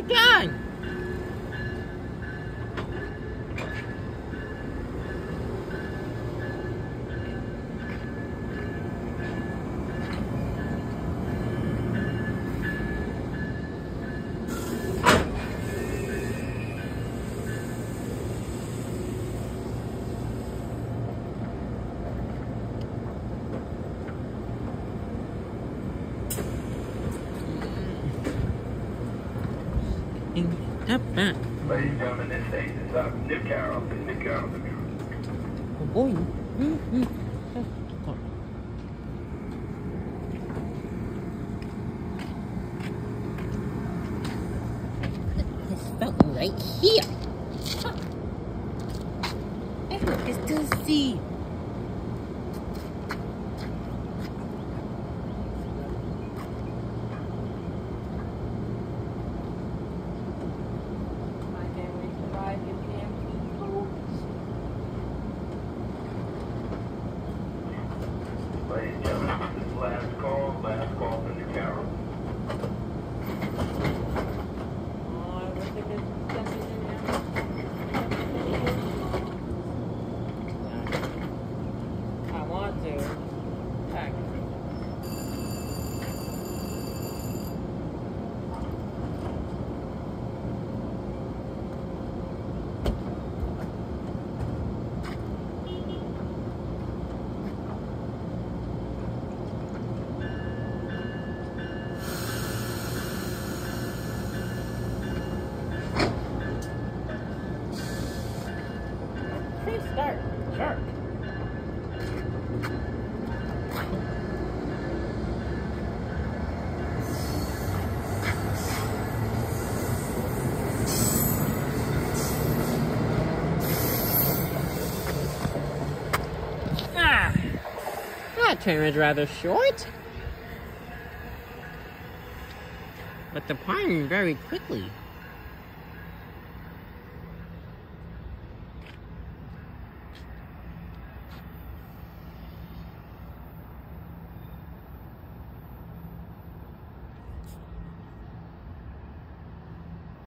done. Step back. Ladies and gentlemen, this station is New Carrollton, New Carrollton. Oh boy. This fountain right here. Everyone can still see. Ladies and gentlemen, this is last call to New Carrollton. I want to. Heck. Start. Sure. That train was rather short, but departing very quickly.